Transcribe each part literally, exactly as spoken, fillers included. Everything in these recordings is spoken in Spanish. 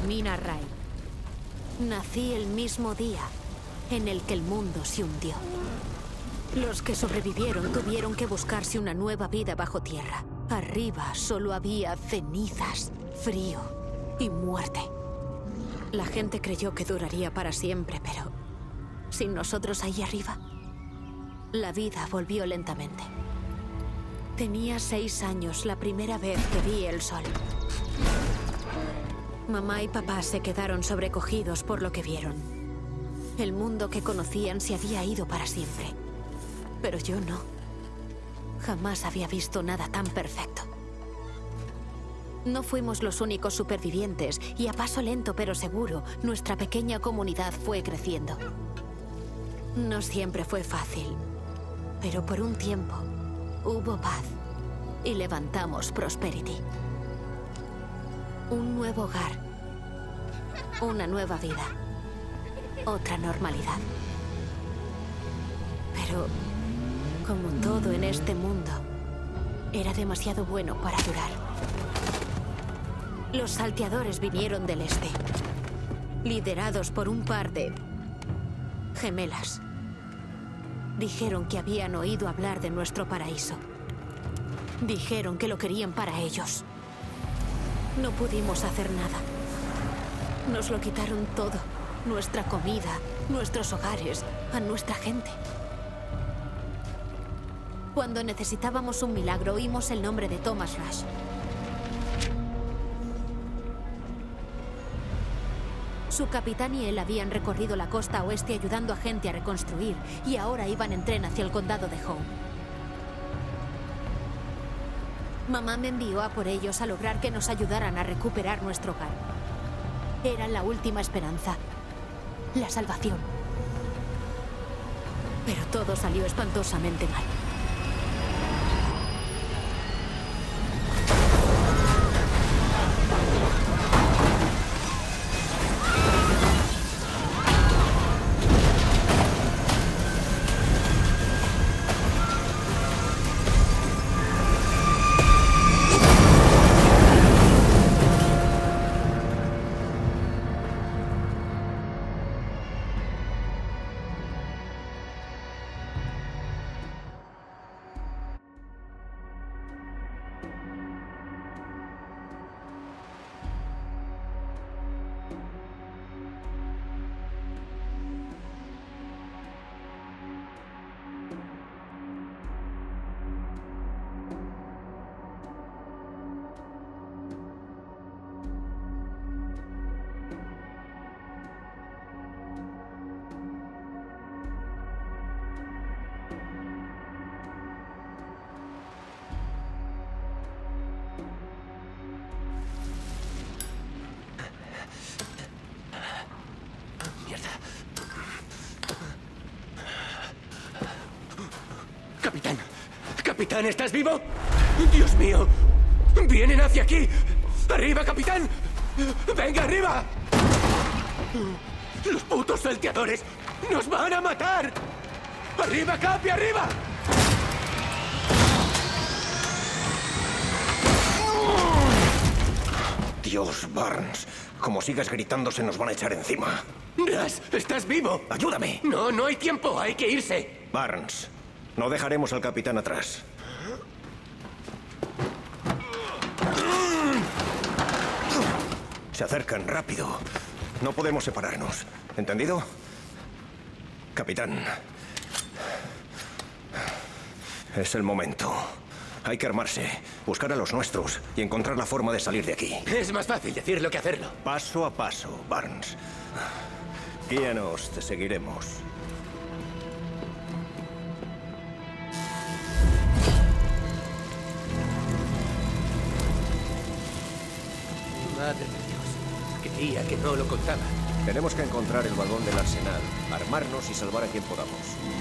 Mina Rai. Nací el mismo día en el que el mundo se hundió. Los que sobrevivieron tuvieron que buscarse una nueva vida bajo tierra. Arriba solo había cenizas, frío y muerte. La gente creyó que duraría para siempre, pero sin nosotros ahí arriba, la vida volvió lentamente. Tenía seis años la primera vez que vi el sol. Mamá y papá se quedaron sobrecogidos por lo que vieron. El mundo que conocían se había ido para siempre. Pero yo no. Jamás había visto nada tan perfecto. No fuimos los únicos supervivientes y a paso lento pero seguro, nuestra pequeña comunidad fue creciendo. No siempre fue fácil, pero por un tiempo hubo paz y levantamos Prosperity. Un nuevo hogar, una nueva vida, otra normalidad. Pero, como todo en este mundo, era demasiado bueno para durar. Los salteadores vinieron del este, liderados por un par de gemelas. Dijeron que habían oído hablar de nuestro paraíso. Dijeron que lo querían para ellos. No pudimos hacer nada. Nos lo quitaron todo. Nuestra comida, nuestros hogares, a nuestra gente. Cuando necesitábamos un milagro, oímos el nombre de Thomas Rush. Su capitán y él habían recorrido la costa oeste ayudando a gente a reconstruir, y ahora iban en tren hacia el condado de Howe. Mamá me envió a por ellos a lograr que nos ayudaran a recuperar nuestro hogar. Era la última esperanza, la salvación. Pero todo salió espantosamente mal. Capitán, capitán, ¿estás vivo? ¡Dios mío! ¡Vienen hacia aquí! ¡Arriba, capitán! ¡Venga, arriba! ¡Los putos salteadores nos van a matar! ¡Arriba, Capi, arriba! Dios, Barnes. Como sigas gritando, se nos van a echar encima. Ras, ¿estás vivo? ¡Ayúdame! No, no hay tiempo. Hay que irse. Barnes, no dejaremos al capitán atrás. Se acercan rápido. No podemos separarnos. ¿Entendido? Capitán. Es el momento. Hay que armarse, buscar a los nuestros y encontrar la forma de salir de aquí. Es más fácil decirlo que hacerlo. Paso a paso, Barnes. Guíanos, te seguiremos. Madre de Dios. Creía que no lo contaba. Tenemos que encontrar el vagón del arsenal, armarnos y salvar a quien podamos.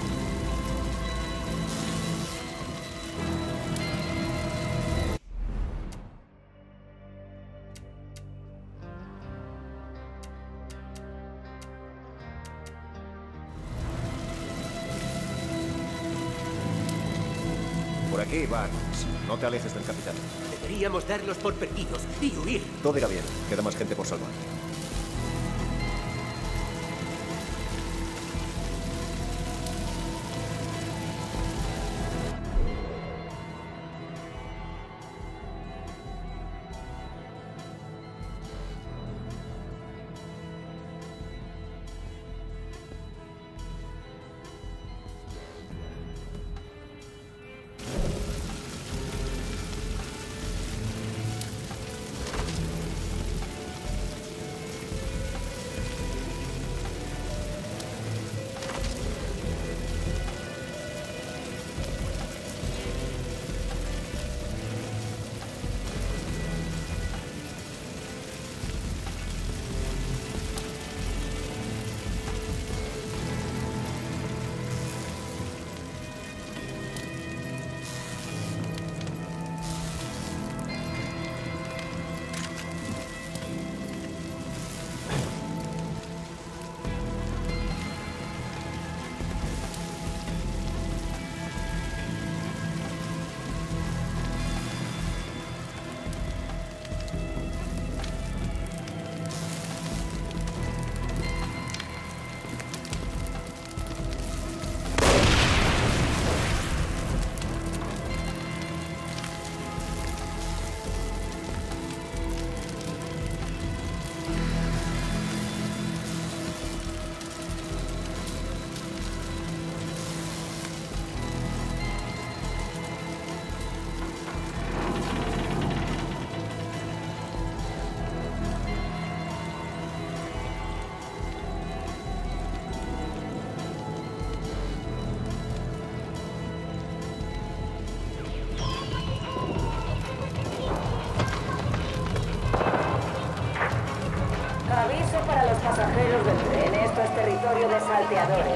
Por aquí, Barnes. No te alejes del capitán. Deberíamos darlos por perdidos y huir. Todo irá bien. Queda más gente por salvar.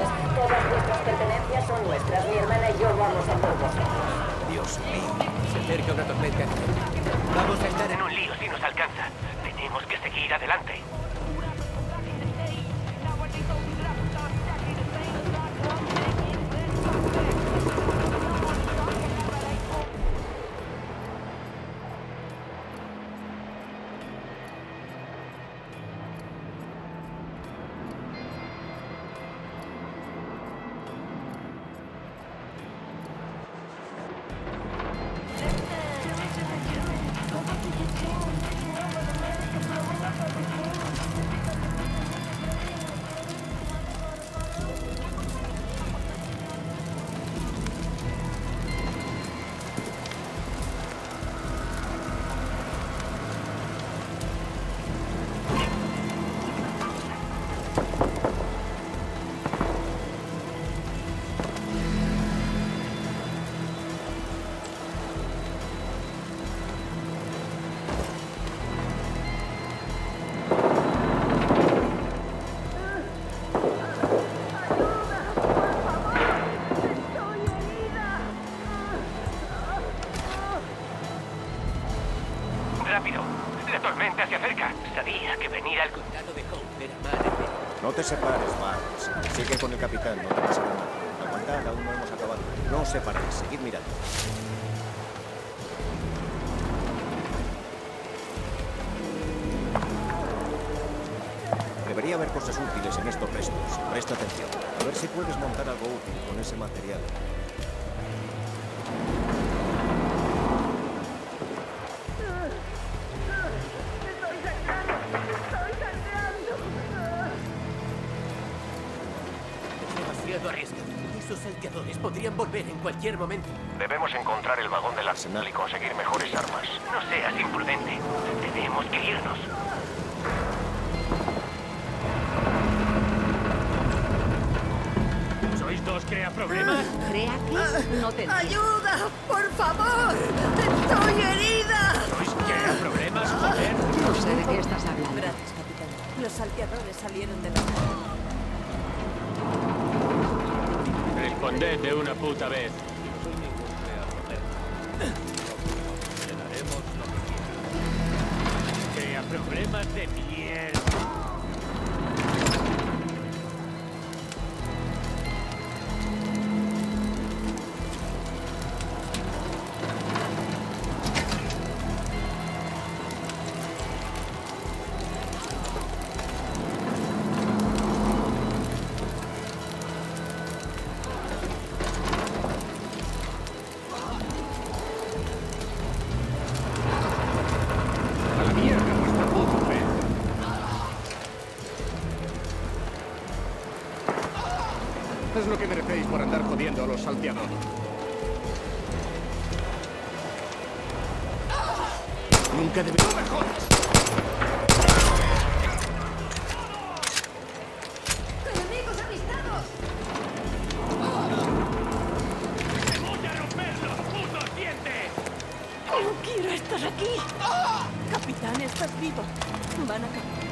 ustedes. Todas vuestras pertenencias son nuestras. Mi hermana y yo vamos a por vosotros. Dios mío. Se acerca una tormenta. Vamos a estar en un lío si nos alcanza. Tenemos que seguir adelante. ¡Rápido! ¡La tormenta se acerca! Sabía que venir al condado de Hope era mala idea. No te separes, Barnes. Sigue con el capitán, no te pasará nada. Aguantad, aún no hemos acabado. No os separéis, seguid mirando. Debería haber cosas útiles en estos restos. Presta atención. A ver si puedes montar algo útil con ese material. Esos salteadores podrían volver en cualquier momento. Debemos encontrar el vagón del arsenal y conseguir mejores armas. No seas imprudente. Tenemos que irnos. ¿Sois dos crea problemas? ¿Crea que? No te entiendo. ¡Ayuda! ¡Por favor! ¡Estoy herida! ¿Sois crea problemas, joder? No sé de qué estás hablando. Gracias, capitán. Los salteadores salieron de la nave. Responded de una puta vez. No soy ningún crea problema. Le daremos lo que quiera. Crea problemas de mierda. Es lo que merecéis por andar jodiendo a los salteadores. Nunca debí... ¡No me jodas! ¡Enemigos avistados! ¡Voy a romper los putos dientes! ¡No quiero estar aquí! Capitán, estás vivo. Van a caer.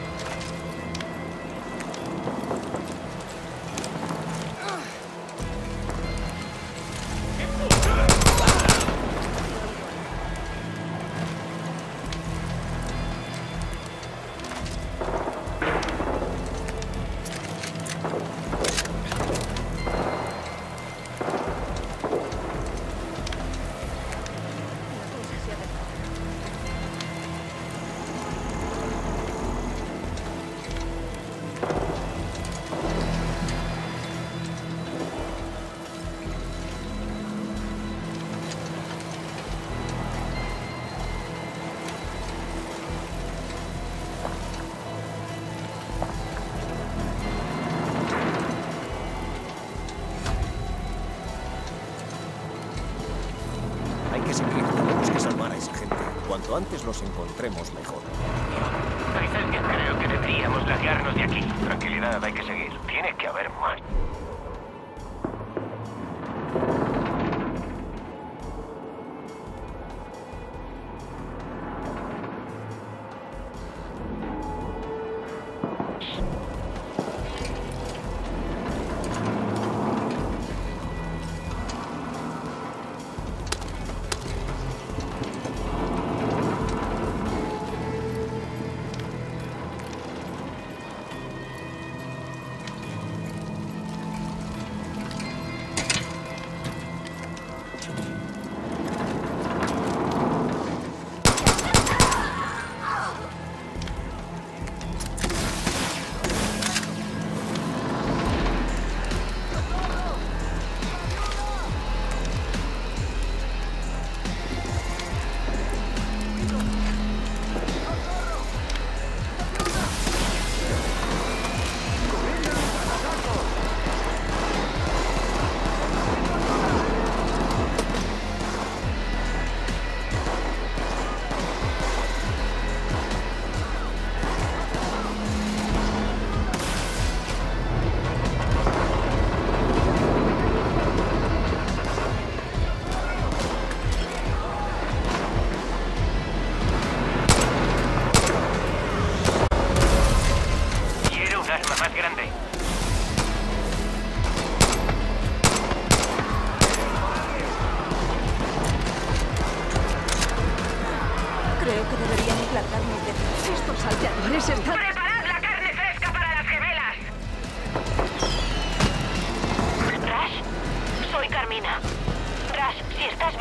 Cuanto antes los encontremos, mejor. Licencia, creo que deberíamos largarnos de aquí. Tranquilidad, hay que seguir. Tiene que haber más.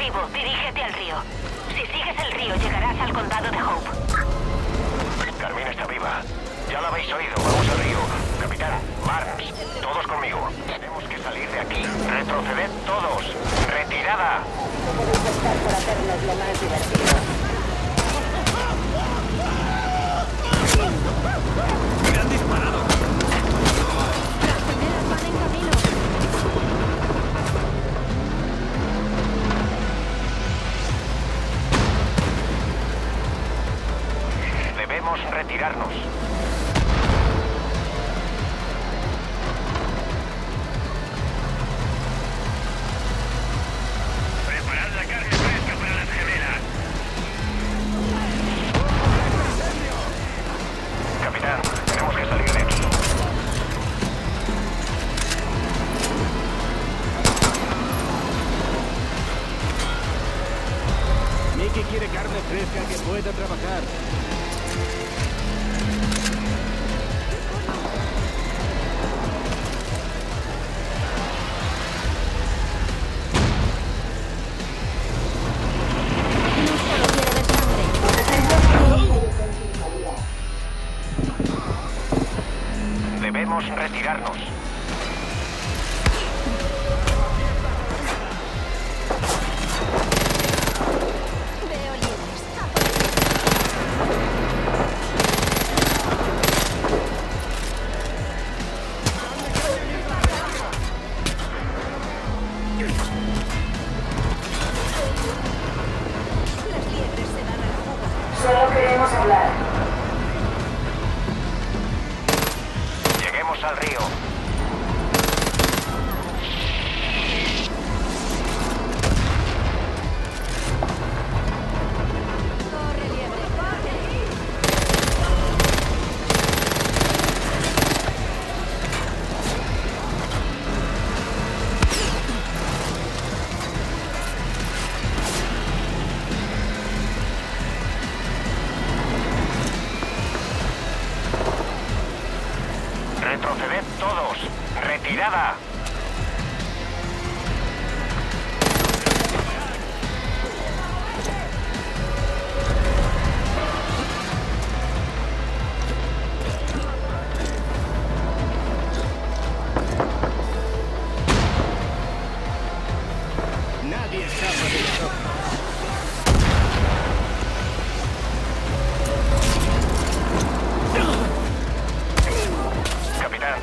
vivo, dirígete al río. Si sigues el río, llegarás al condado de Hope. Carmina está viva. Ya la habéis oído. Vamos al río. Capitán, Barnes, todos conmigo. Tenemos que salir de aquí. Retroceded todos. Retirada. No podéis optar por hacernos lo más divertido. ¡Me han disparado! Las gemelas van en camino. Debemos retirarnos. Preparad la carne fresca para las gemelas. Capitán, tenemos que salir de aquí. Mickey quiere carne fresca que pueda trabajar. No solo quiere ver sangre. Debemos retirarnos. Veo liebres. Las liebres se dan a la fuga. Solo queremos hablar. Lleguemos al río. Corre, liebre, corre. Retroceded todos. Retirada. Nadie escapa de nosotros. Capitán.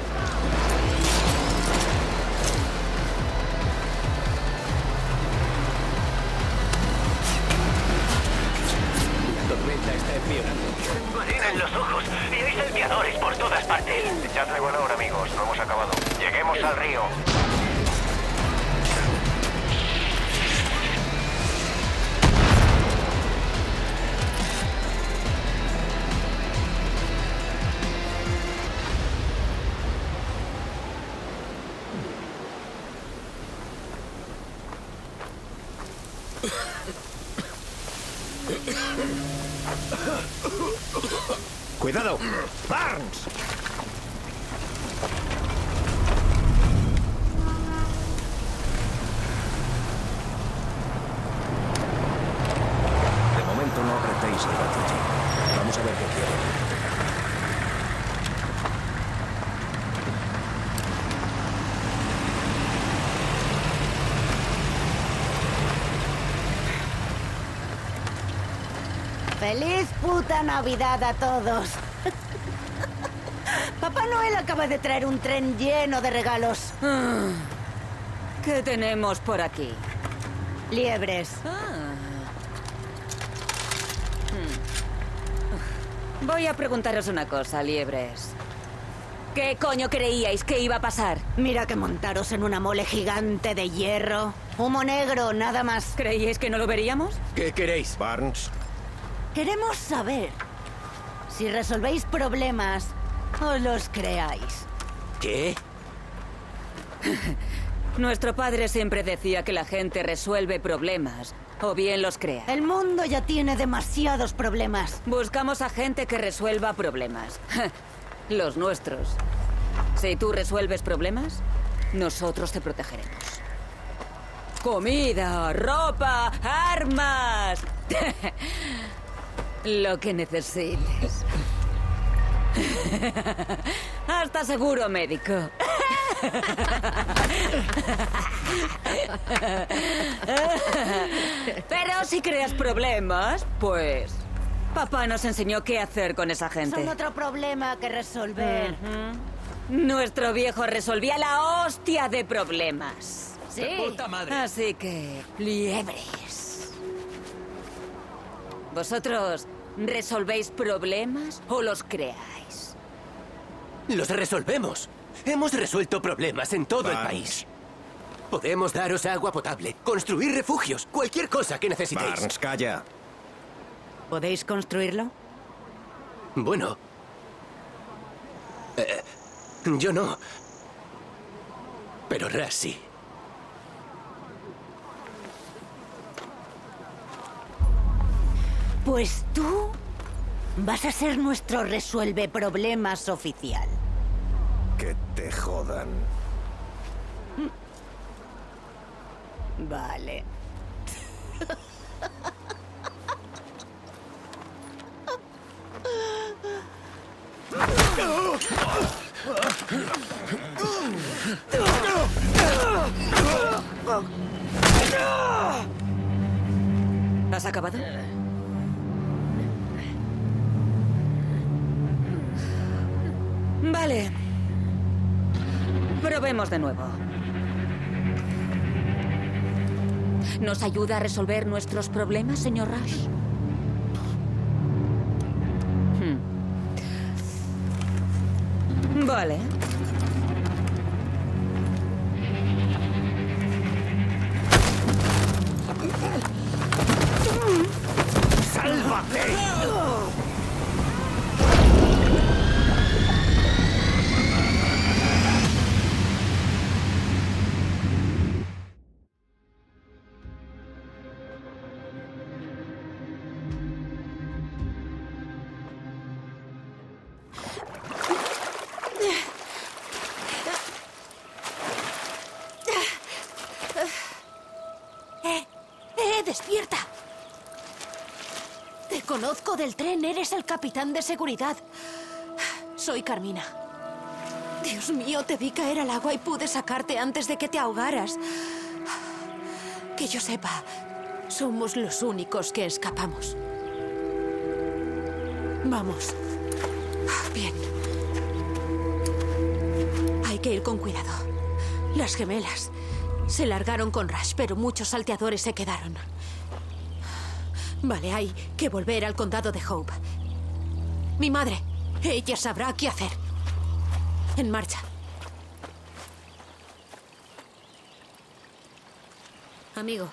La tormenta está empeorando. Marina en los ojos. Y hay salteadores por todas partes. Echadle valor, amigos. No hemos acabado. Lleguemos al río. ¡Cuidado! Barnes. De momento no apretéis el gatillo. Vamos a ver qué quieren. ¡Feliz puta Navidad a todos! Papá Noel acaba de traer un tren lleno de regalos. ¿Qué tenemos por aquí? Liebres. Ah. Hmm. Voy a preguntaros una cosa, liebres. ¿Qué coño creíais que iba a pasar? Mira que montaros en una mole gigante de hierro. Humo negro, nada más. ¿Creíais que no lo veríamos? ¿Qué queréis? Barnes. Queremos saber si resolvéis problemas o los creáis. ¿Qué? Nuestro padre siempre decía que la gente resuelve problemas, o bien los crea. El mundo ya tiene demasiados problemas. Buscamos a gente que resuelva problemas. Los nuestros. Si tú resuelves problemas, nosotros te protegeremos. Comida, ropa, armas. Lo que necesites. Hasta seguro médico. Pero si creas problemas, pues... Papá nos enseñó qué hacer con esa gente. Son otro problema que resolver. Uh-huh. Nuestro viejo resolvía la hostia de problemas. Sí. ¡De puta madre! Así que... liebres. ¿Vosotros resolvéis problemas o los creáis? Los resolvemos. Hemos resuelto problemas en todo Barnes. el país. Podemos daros agua potable, construir refugios, cualquier cosa que necesitéis. Barnes, calla. ¿Podéis construirlo? Bueno. Eh, yo no. Pero Ras sí. Pues tú vas a ser nuestro resuelve problemas oficial. Que te jodan. Vale. ¿Has acabado? Vale. Probemos de nuevo. ¿Nos ayuda a resolver nuestros problemas, señor Rush? Hmm. Vale. ¡Sálvate! ¡Eh! ¡Eh! ¡Despierta! Te conozco del tren. Eres el capitán de seguridad. Soy Carmina. Dios mío, te vi caer al agua y pude sacarte antes de que te ahogaras. Que yo sepa, somos los únicos que escapamos. Vamos. Bien. Hay que ir con cuidado. Las gemelas se largaron con Rush, pero muchos salteadores se quedaron. Vale, hay que volver al condado de Hope. Mi madre, ella sabrá qué hacer. En marcha. Amigo.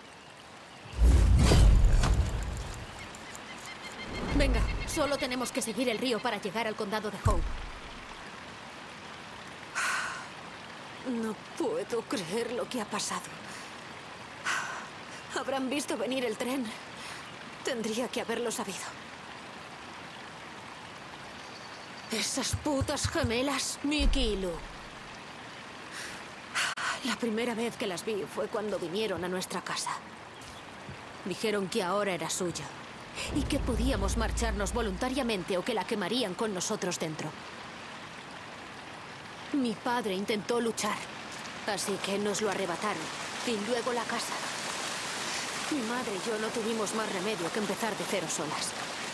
Venga, solo tenemos que seguir el río para llegar al condado de Hope. No puedo creer lo que ha pasado. Habrán visto venir el tren. Tendría que haberlo sabido. Esas putas gemelas, Mickey y Lou. La primera vez que las vi fue cuando vinieron a nuestra casa. Dijeron que ahora era suyo y que podíamos marcharnos voluntariamente o que la quemarían con nosotros dentro. Mi padre intentó luchar, así que nos lo arrebataron y luego la casa. Mi madre y yo no tuvimos más remedio que empezar de cero solas.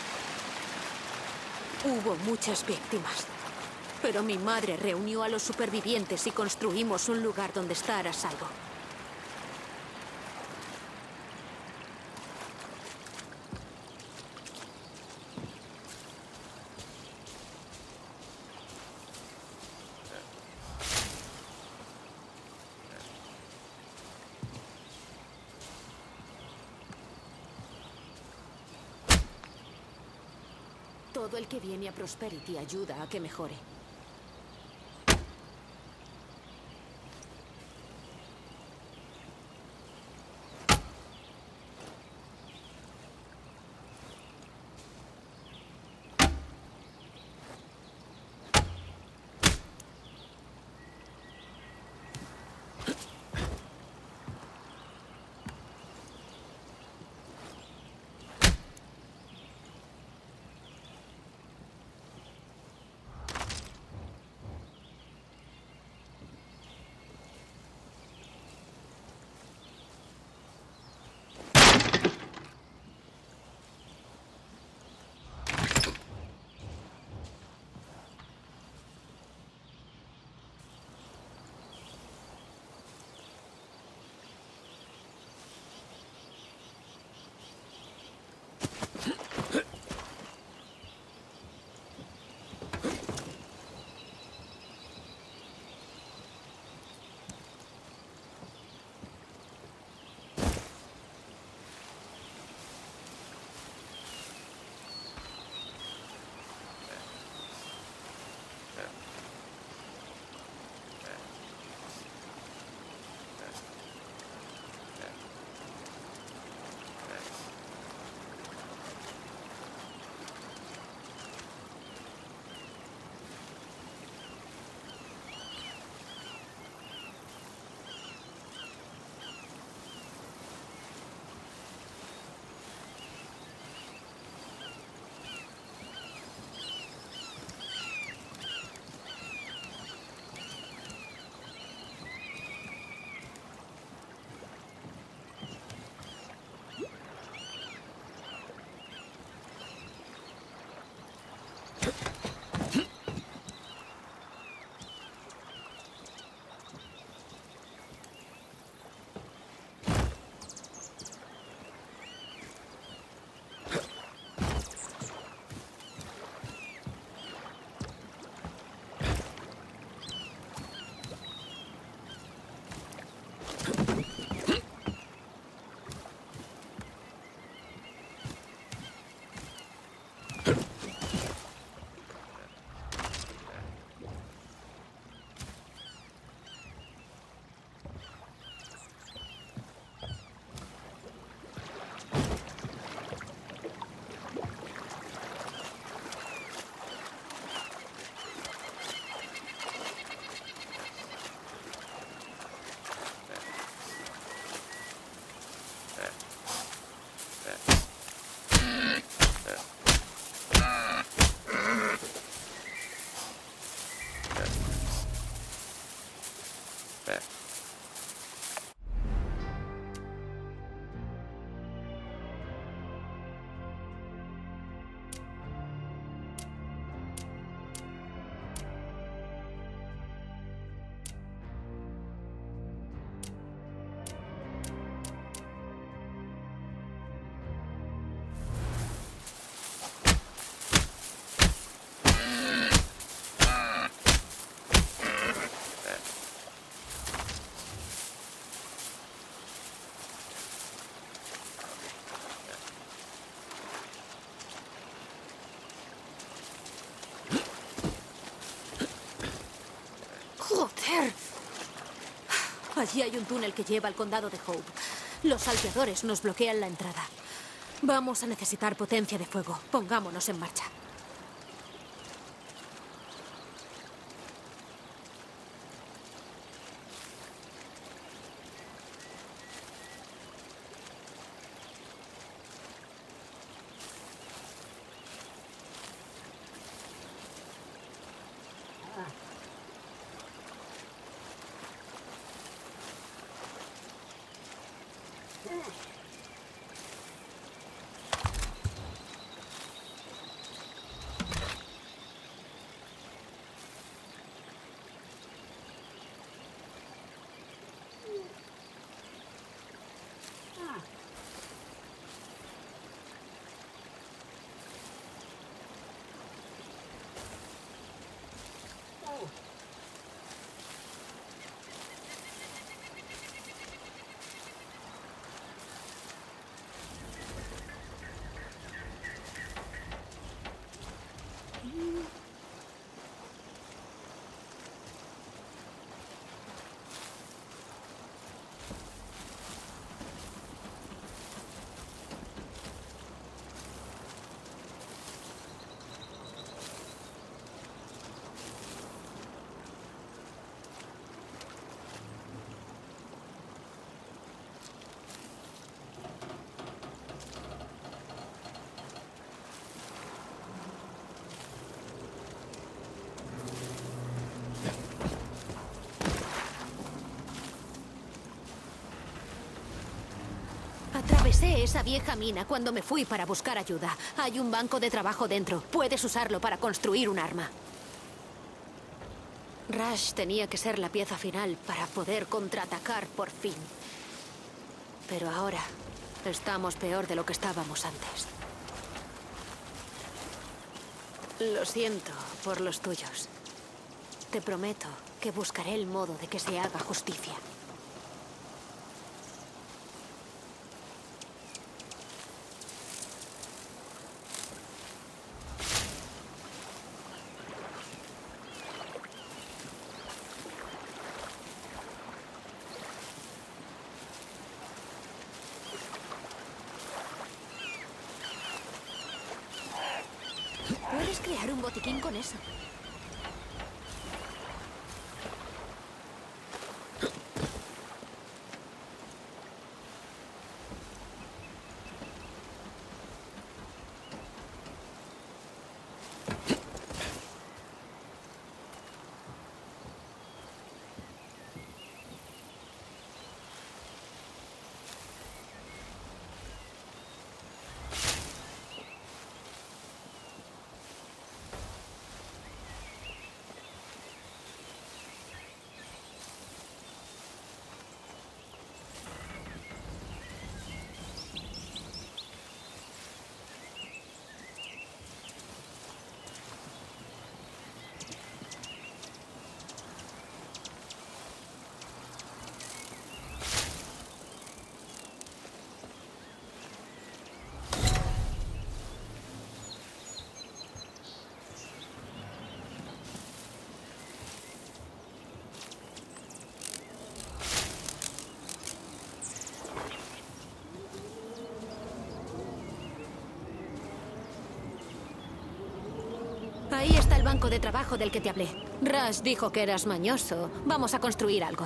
Hubo muchas víctimas, pero mi madre reunió a los supervivientes y construimos un lugar donde estar a salvo. Todo el que viene a Prosperity ayuda a que mejore. Allí hay un túnel que lleva al condado de Hope. Los salteadores nos bloquean la entrada. Vamos a necesitar potencia de fuego. Pongámonos en marcha. Atravesé esa vieja mina cuando me fui para buscar ayuda. Hay un banco de trabajo dentro. Puedes usarlo para construir un arma. Rush tenía que ser la pieza final para poder contraatacar por fin. Pero ahora estamos peor de lo que estábamos antes. Lo siento por los tuyos. Te prometo que buscaré el modo de que se haga justicia. Puedes crear un botiquín con eso. Ahí está el banco de trabajo del que te hablé. Rush dijo que eras mañoso. Vamos a construir algo.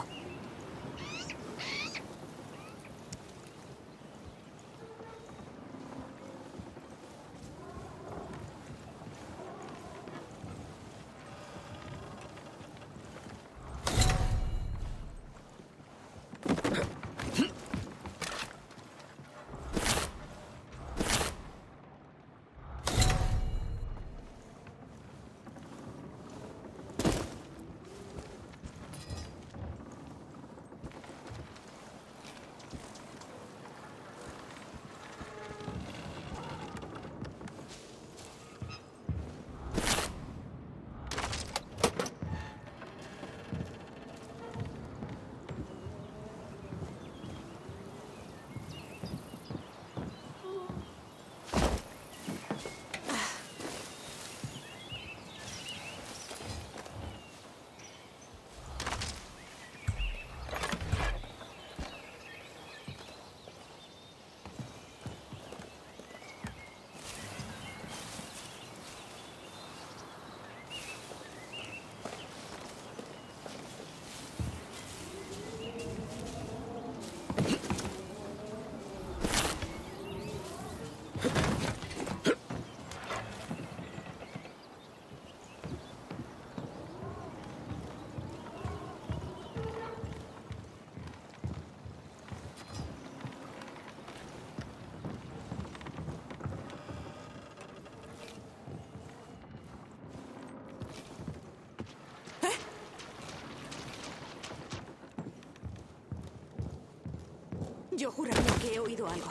Yo juraría que he oído algo.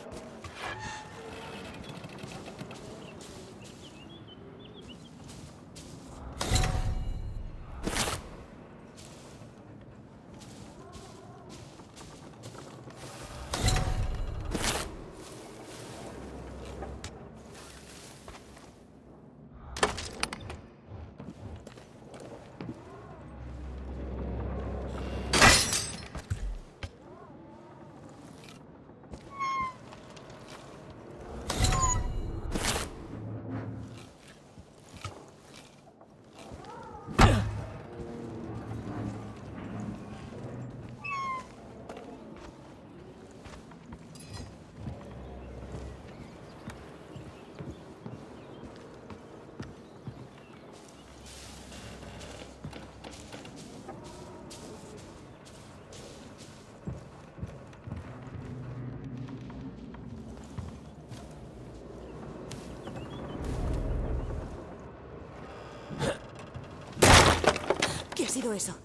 ¿Qué ha sido eso?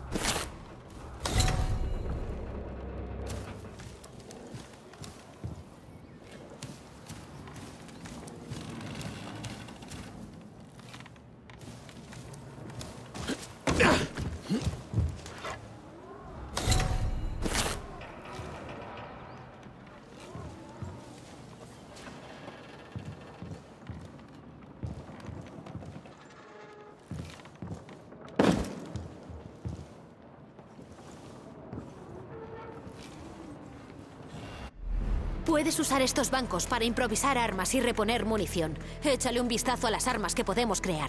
Puedes usar estos bancos para improvisar armas y reponer munición. Échale un vistazo a las armas que podemos crear.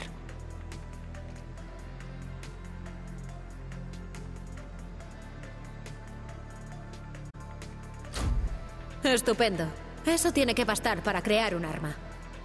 Estupendo. Eso tiene que bastar para crear un arma.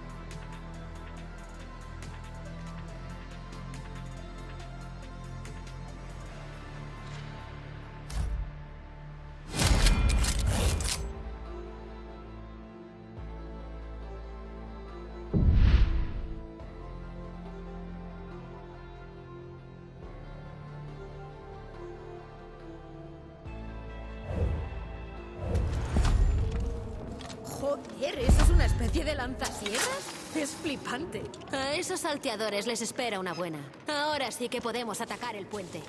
Joder, ¿eso es una especie de lanzasierras? Es flipante. A esos salteadores les espera una buena. Ahora sí que podemos atacar el puente.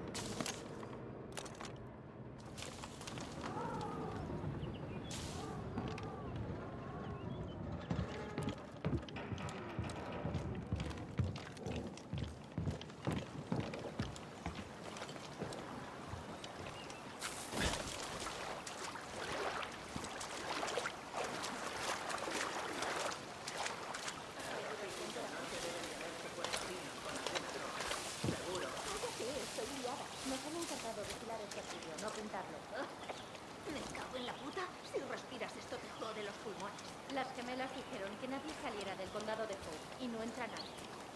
Me cago en la puta. Si respiras esto te jode los pulmones. Las gemelas dijeron que nadie saliera del condado de Hope y no entra nadie.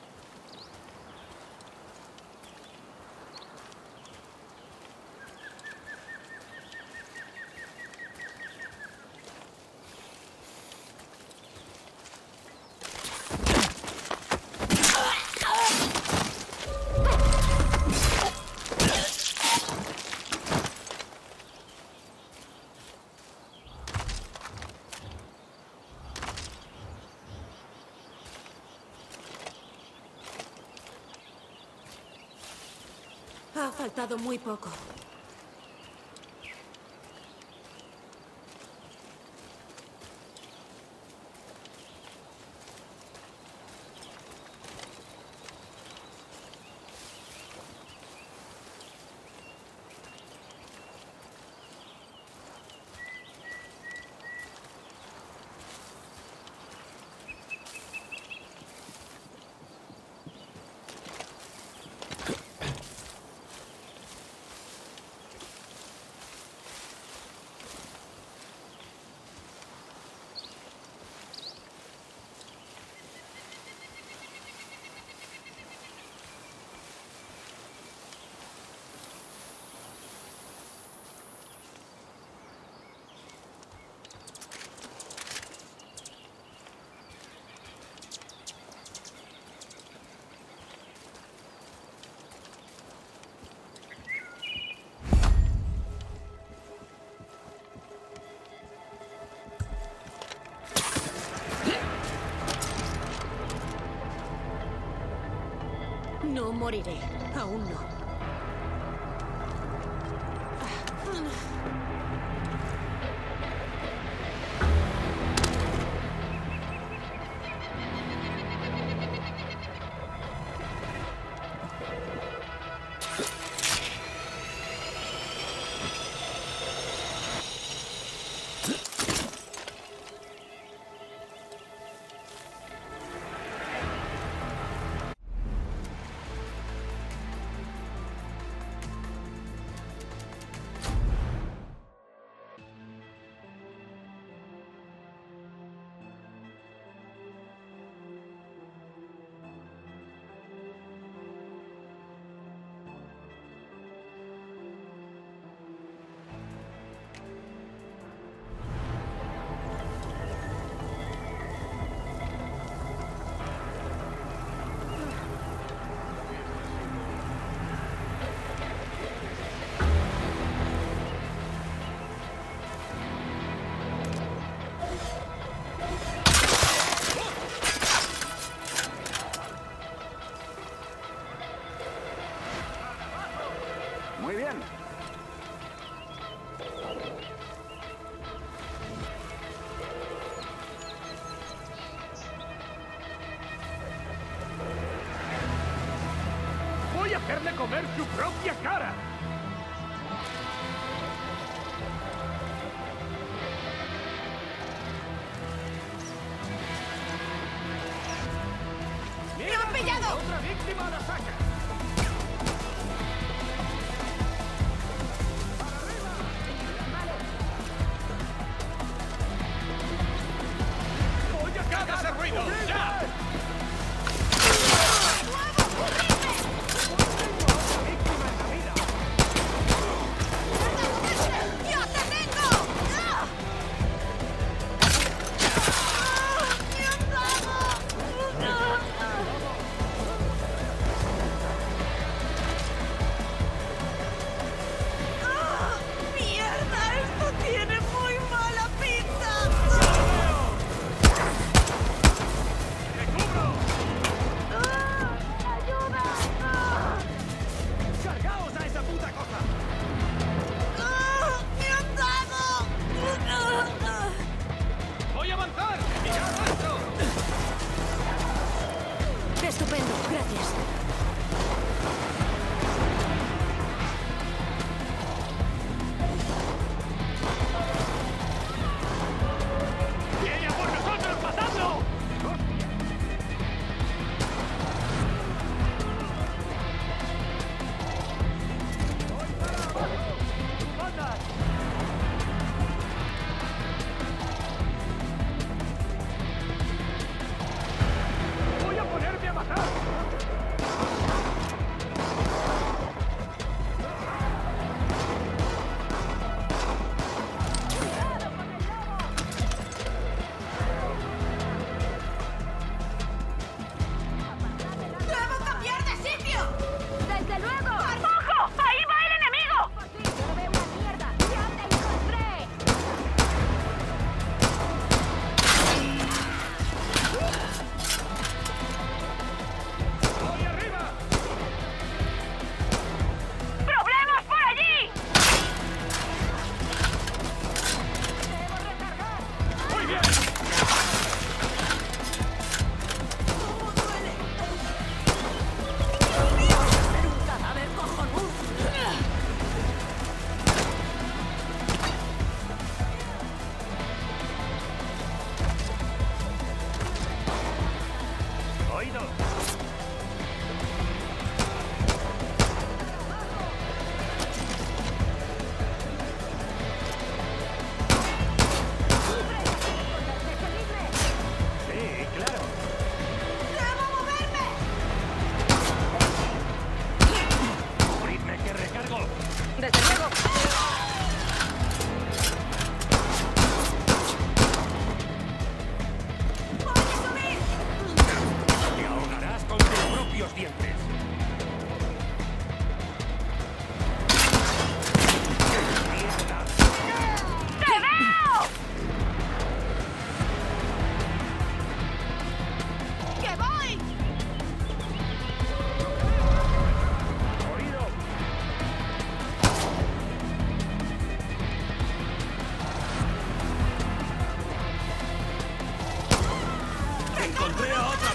Ha faltado muy poco. moriré. Aún no. Muy bien. Voy a hacerle comer su propia cara. ¡Me han pillado! ¡Otra víctima a la saca! ¡Haga ese ruido! ¡Ya! ¡Yo te tengo! ¡Ah! ¡Me han dado!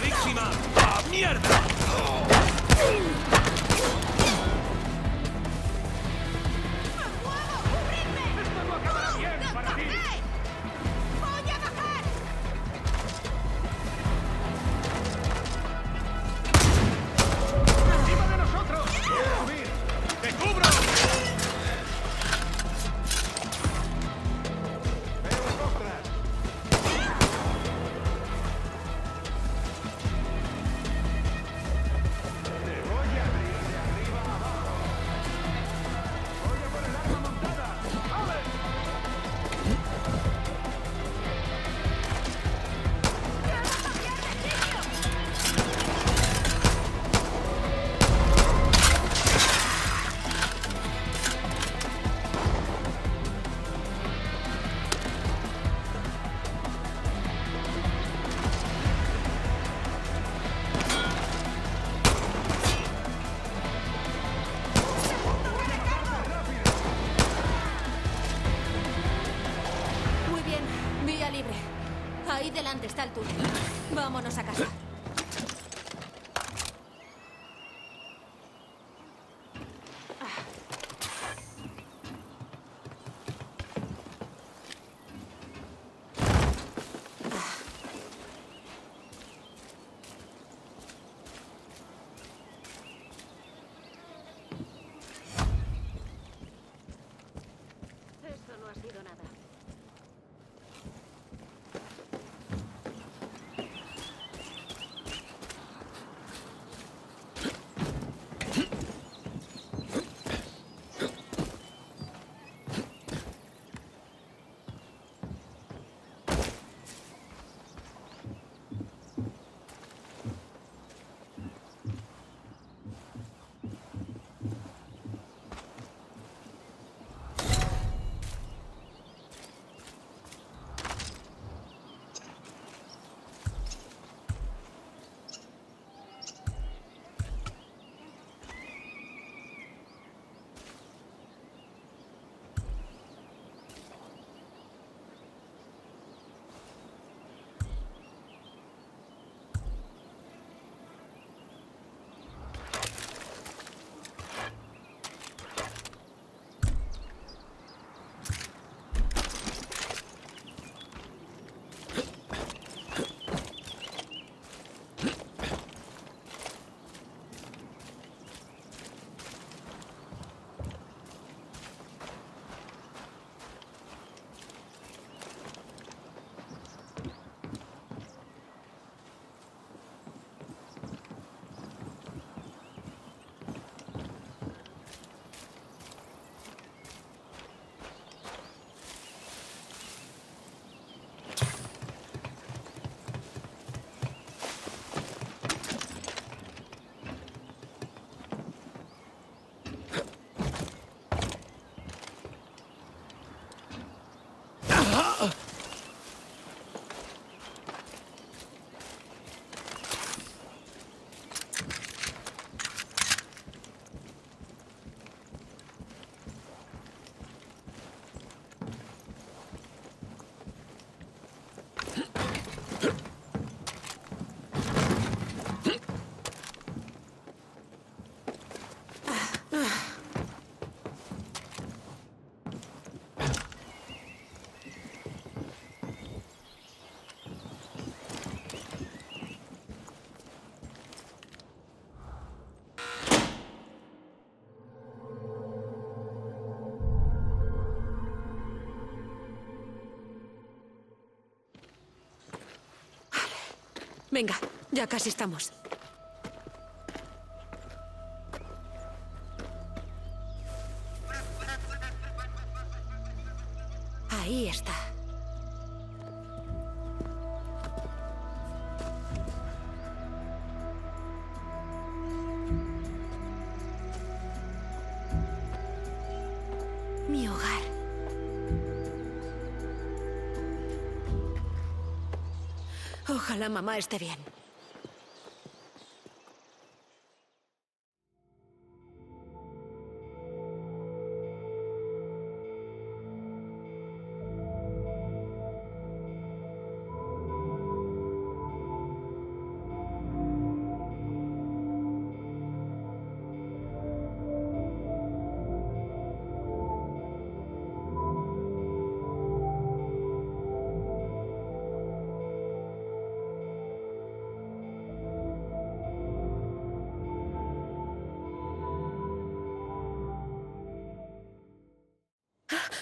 víctima! ¡Ah, mierda! ¡Esto no acabará bien para ti! ¡Voy a bajar! ¡Encima de nosotros! ¡Voy a subir! ¡Te cubro! ¡Veo costras! ¡Te voy a abrir de arriba a abajo! ¡Voy a por el arma montada! ¡Vale! Muy bien, vía libre. Ahí delante está el túnel. Vámonos a casa. Esto no ha sido nada. Venga, ya casi estamos. Ahí está. Mi hogar. Ojalá mamá esté bien.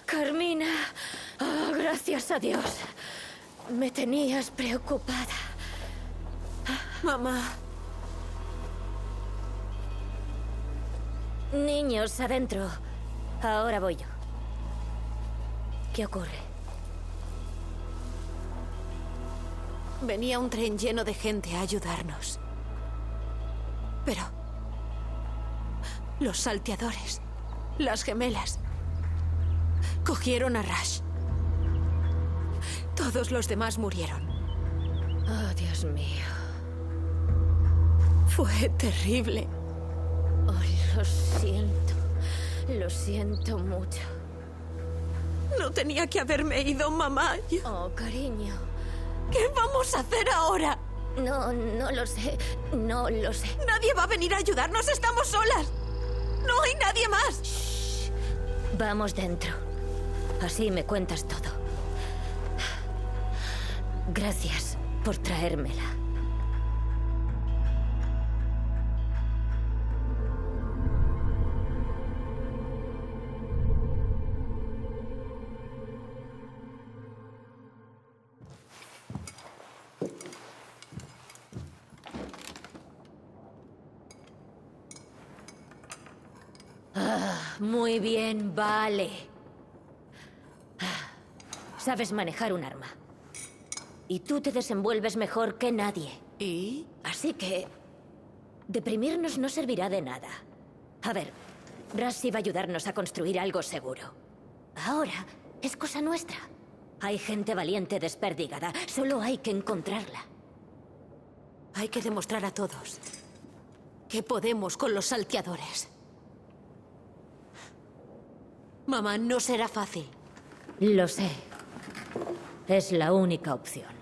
Carmina. Oh, gracias a Dios. Me tenías preocupada. Mamá. Niños, adentro. Ahora voy yo. ¿Qué ocurre? Venía un tren lleno de gente a ayudarnos. Pero... los salteadores, las gemelas, cogieron a Rush. Todos los demás murieron. Oh, Dios mío. Fue terrible. Oh, lo siento. Lo siento mucho. No tenía que haberme ido, mamá. Yo... Oh, cariño. ¿Qué vamos a hacer ahora? No, no lo sé. No lo sé. Nadie va a venir a ayudarnos. Estamos solas. No hay nadie más. Shh. Vamos dentro. Así me cuentas todo. Gracias por traérmela. Ah, muy bien, vale. Ah, sabes manejar un arma. Y tú te desenvuelves mejor que nadie. ¿Y? Así que... deprimirnos no servirá de nada. A ver, Rush iba a ayudarnos a construir algo seguro. Ahora es cosa nuestra. Hay gente valiente desperdigada. Solo hay que encontrarla. Hay que demostrar a todos que podemos con los salteadores. Mamá, no será fácil. Lo sé. Es la única opción.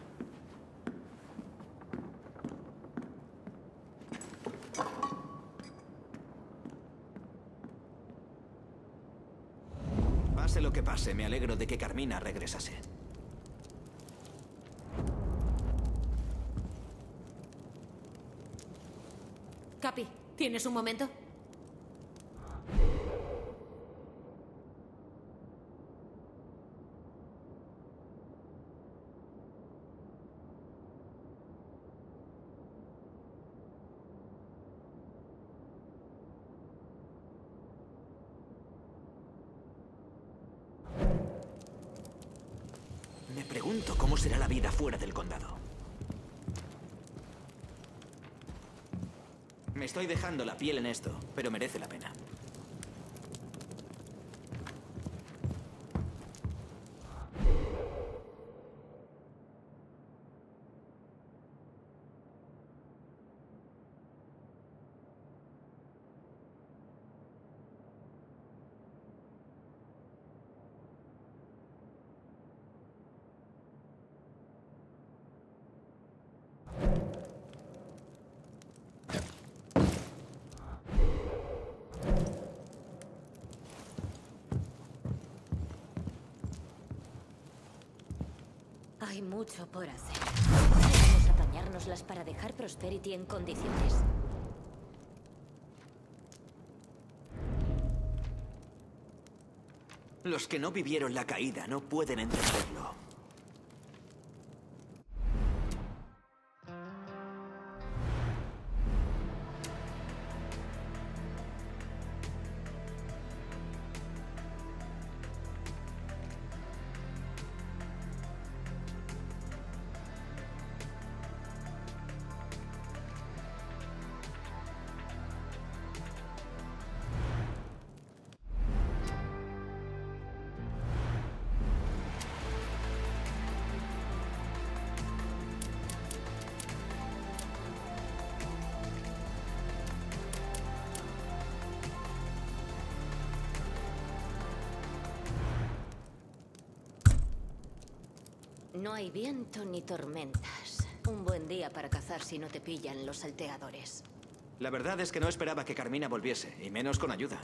Pase lo que pase, me alegro de que Carmina regresase. Capi, ¿tienes un momento? Me pregunto cómo será la vida fuera del condado. Me estoy dejando la piel en esto, pero merece la pena. Hay mucho por hacer. Vamos a apañárnoslas para dejar Prosperity en condiciones. Los que no vivieron la caída no pueden entenderlo. No hay viento ni tormentas. Un buen día para cazar si no te pillan los salteadores. La verdad es que no esperaba que Carmina volviese, y menos con ayuda.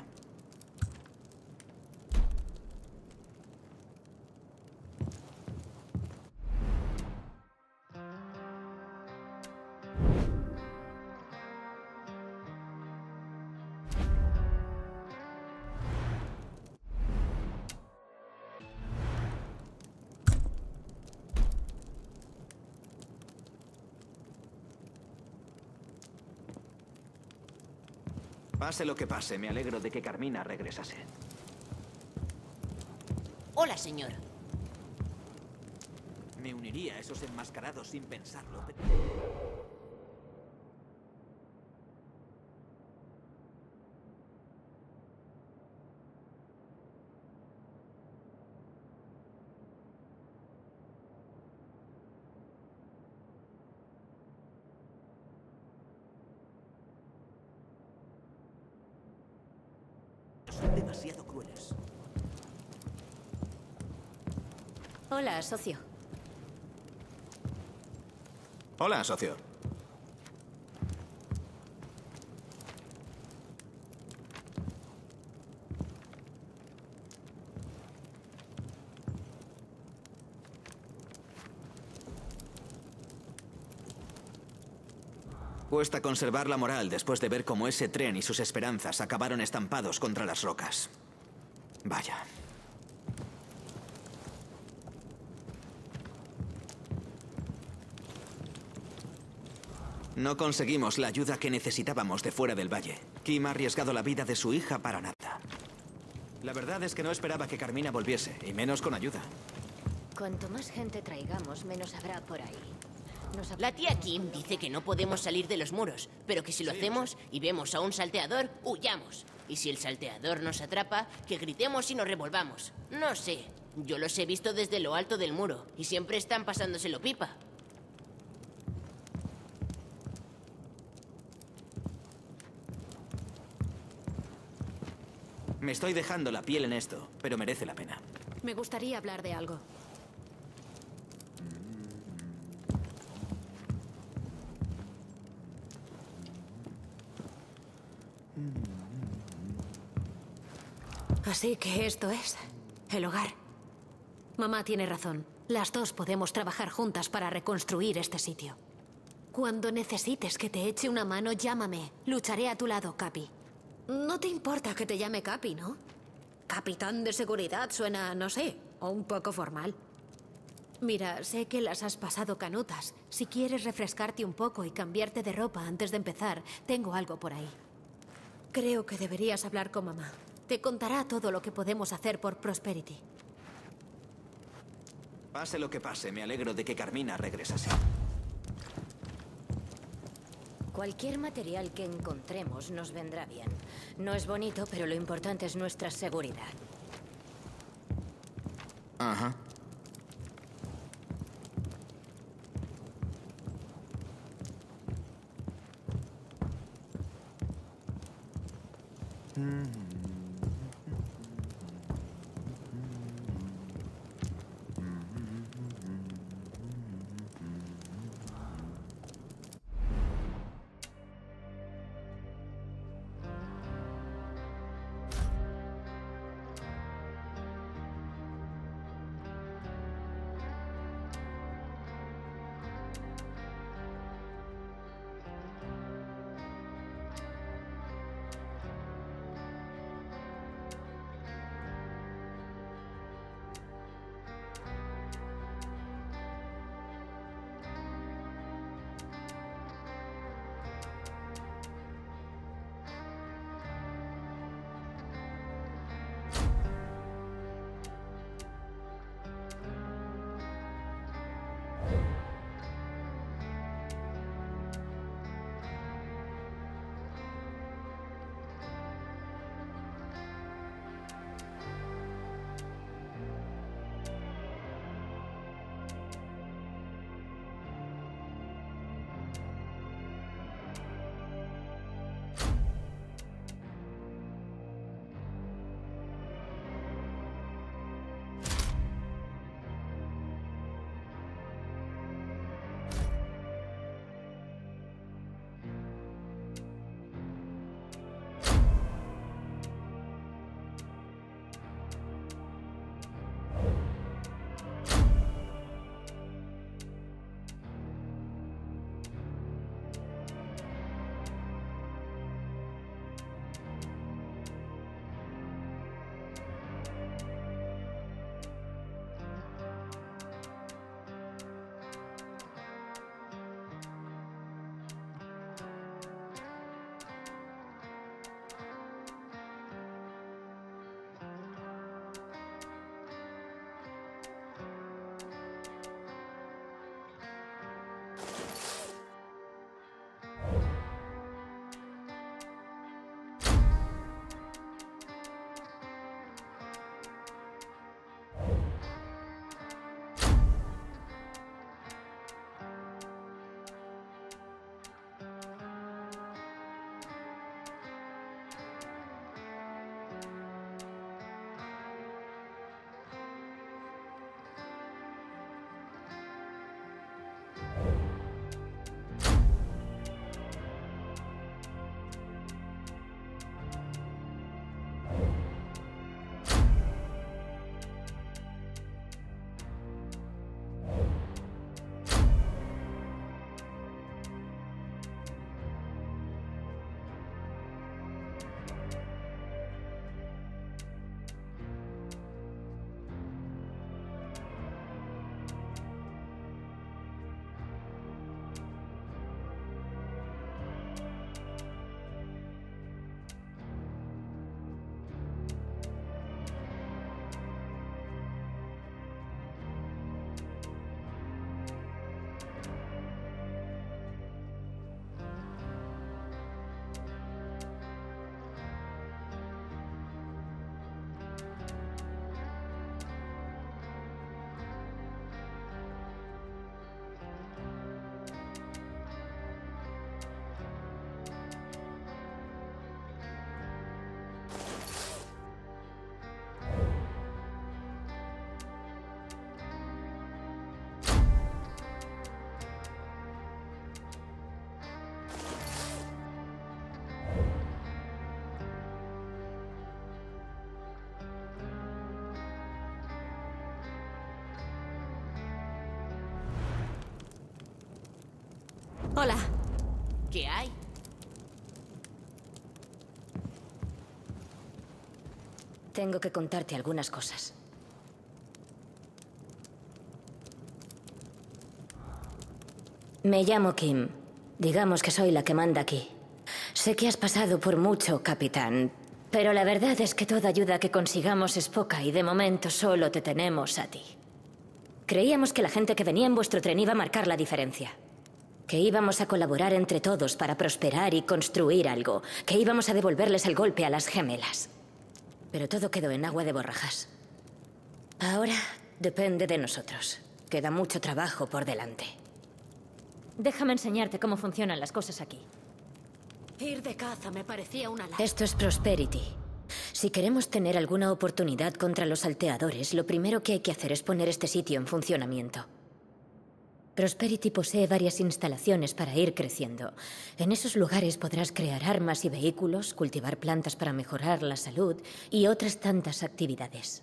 Pase lo que pase, me alegro de que Carmina regresase. Hola, señor. Me uniría a esos enmascarados sin pensarlo, pero... Son demasiado crueles. Hola, socio. Hola, socio. Cuesta conservar la moral después de ver cómo ese tren y sus esperanzas acabaron estampados contra las rocas. Vaya. No conseguimos la ayuda que necesitábamos de fuera del valle. Kim ha arriesgado la vida de su hija para nada. La verdad es que no esperaba que Carmina volviese, y menos con ayuda. Cuanto más gente traigamos, menos habrá por ahí. Nos... La tía Kim dice que no podemos salir de los muros, pero que si lo hacemos y vemos a un salteador, huyamos. Y si el salteador nos atrapa, que gritemos y nos revolvamos. No sé, yo los he visto desde lo alto del muro, y siempre están pasándoselo pipa. Me estoy dejando la piel en esto, pero merece la pena. Me gustaría hablar de algo. Así que esto es el hogar. Mamá tiene razón. Las dos podemos trabajar juntas para reconstruir este sitio. Cuando necesites que te eche una mano, llámame. Lucharé a tu lado, Capi. No te importa que te llame Capi, ¿no? Capitán de seguridad suena, no sé, o un poco formal. Mira, sé que las has pasado canutas. Si quieres refrescarte un poco y cambiarte de ropa antes de empezar, tengo algo por ahí. Creo que deberías hablar con mamá. Te contará todo lo que podemos hacer por Prosperity. Pase lo que pase, me alegro de que Carmina regresase. Cualquier material que encontremos nos vendrá bien. No es bonito, pero lo importante es nuestra seguridad. Ajá. Mm. Hola. ¿Qué hay? Tengo que contarte algunas cosas. Me llamo Kim. Digamos que soy la que manda aquí. Sé que has pasado por mucho, capitán, pero la verdad es que toda ayuda que consigamos es poca y de momento solo te tenemos a ti. Creíamos que la gente que venía en vuestro tren iba a marcar la diferencia. Que íbamos a colaborar entre todos para prosperar y construir algo. Que íbamos a devolverles el golpe a las gemelas. Pero todo quedó en agua de borrajas. Ahora depende de nosotros. Queda mucho trabajo por delante. Déjame enseñarte cómo funcionan las cosas aquí. Ir de caza me parecía una lástima. Esto es Prosperity. Si queremos tener alguna oportunidad contra los salteadores, lo primero que hay que hacer es poner este sitio en funcionamiento. Prosperity posee varias instalaciones para ir creciendo. En esos lugares podrás crear armas y vehículos, cultivar plantas para mejorar la salud y otras tantas actividades.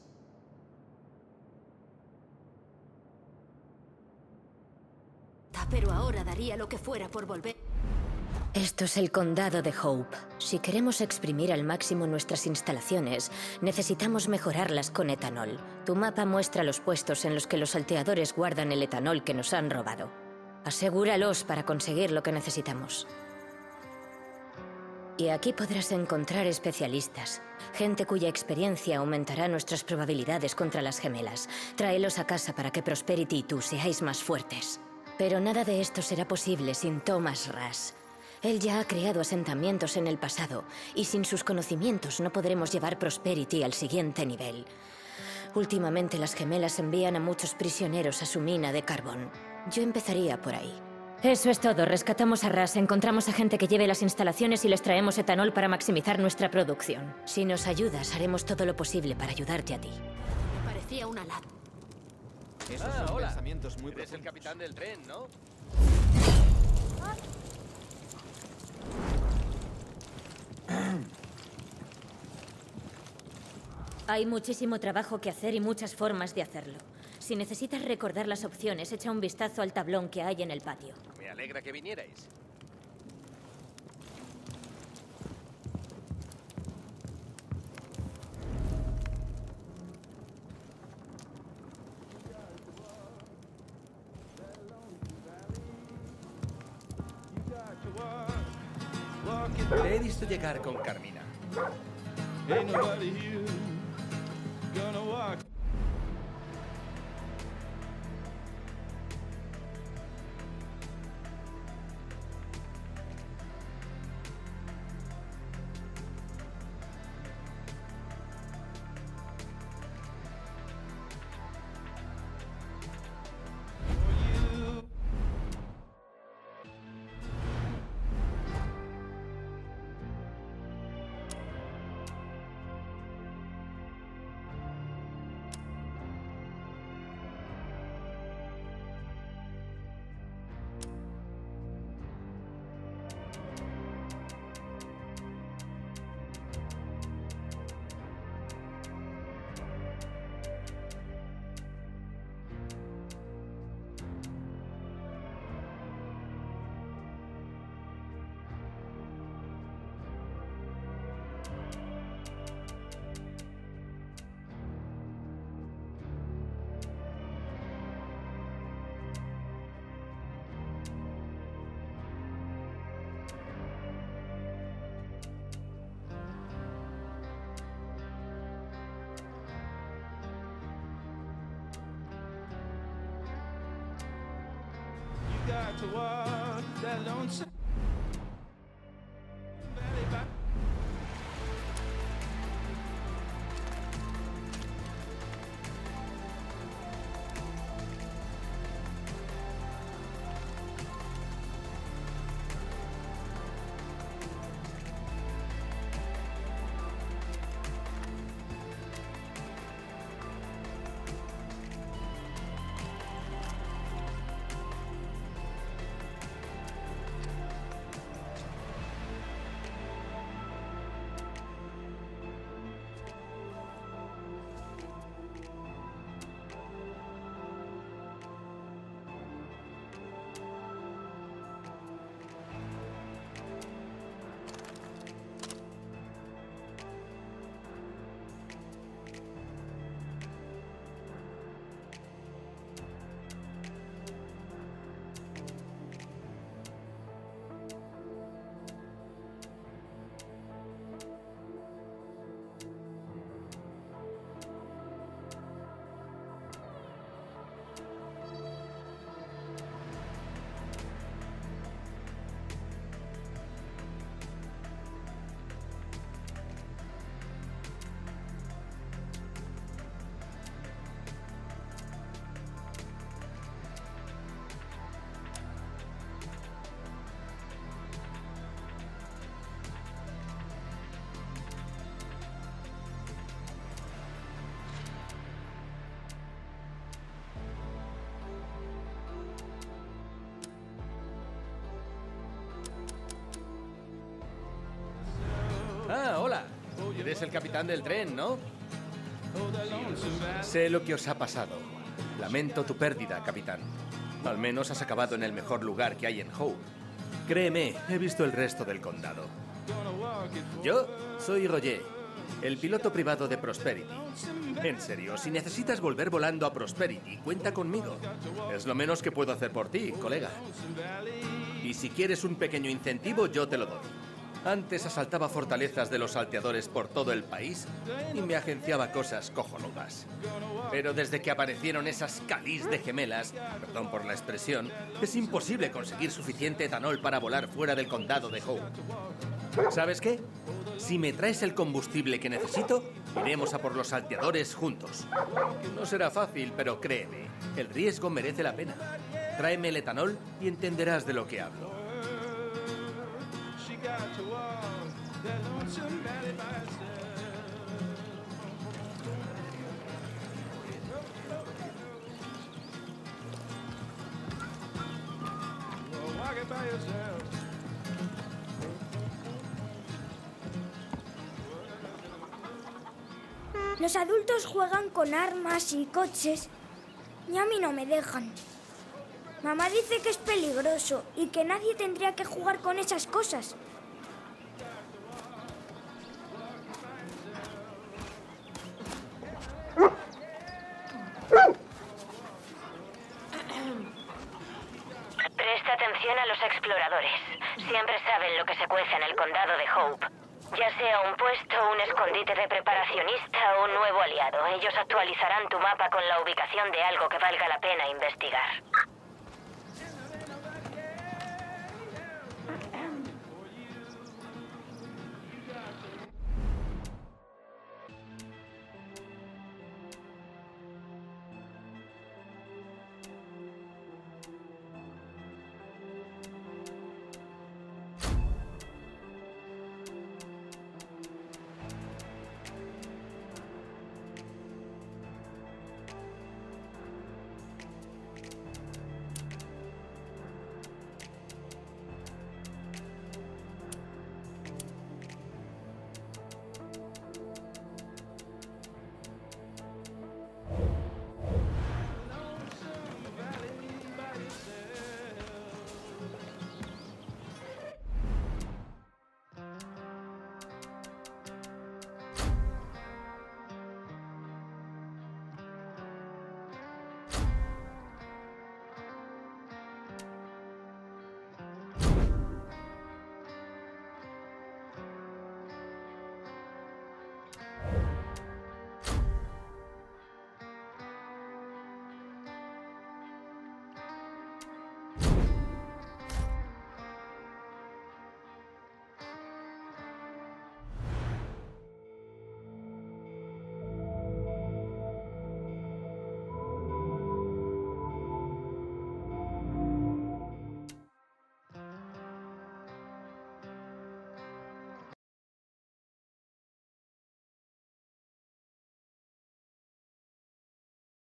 Pero ahora daría lo que fuera por volver. Esto es el condado de Hope. Si queremos exprimir al máximo nuestras instalaciones, necesitamos mejorarlas con etanol. Tu mapa muestra los puestos en los que los salteadores guardan el etanol que nos han robado. Asegúralos para conseguir lo que necesitamos. Y aquí podrás encontrar especialistas, gente cuya experiencia aumentará nuestras probabilidades contra las gemelas. Tráelos a casa para que Prosperity y tú seáis más fuertes. Pero nada de esto será posible sin Thomas Rush. Él ya ha creado asentamientos en el pasado, y sin sus conocimientos no podremos llevar Prosperity al siguiente nivel. Últimamente las gemelas envían a muchos prisioneros a su mina de carbón. Yo empezaría por ahí. Eso es todo. Rescatamos a Rush, encontramos a gente que lleve las instalaciones y les traemos etanol para maximizar nuestra producción. Si nos ayudas, haremos todo lo posible para ayudarte a ti. Me parecía una lata. Esos ah, son hola. pensamientos muy Eres el capitán del tren, ¿no? Hay muchísimo trabajo que hacer y muchas formas de hacerlo. Si necesitas recordar las opciones, echa un vistazo al tablón que hay en el patio. Me alegra que vinierais. Te he visto llegar con Carmina. To walk that lonesome valley by. eres el capitán del tren, ¿no? Sé lo que os ha pasado. Lamento tu pérdida, capitán. Al menos has acabado en el mejor lugar que hay en Hope. Créeme, he visto el resto del condado. Yo soy Roger, el piloto privado de Prosperity. En serio, si necesitas volver volando a Prosperity, cuenta conmigo. Es lo menos que puedo hacer por ti, colega. Y si quieres un pequeño incentivo, yo te lo doy. Antes asaltaba fortalezas de los salteadores por todo el país y me agenciaba cosas cojonudas. Pero desde que aparecieron esas calís de gemelas, perdón por la expresión, es imposible conseguir suficiente etanol para volar fuera del condado de Hope. ¿Sabes qué? Si me traes el combustible que necesito, iremos a por los salteadores juntos. No será fácil, pero créeme, el riesgo merece la pena. Tráeme el etanol y entenderás de lo que hablo. Los adultos juegan con armas y coches y a mí no me dejan. Mamá dice que es peligroso y que nadie tendría que jugar con esas cosas. Presta atención a los exploradores. Siempre saben lo que se cuece en el condado de Hope. Ya sea un puesto, un escondite de preparacionista o un nuevo aliado, ellos actualizarán tu mapa con la ubicación de algo que valga la pena investigar.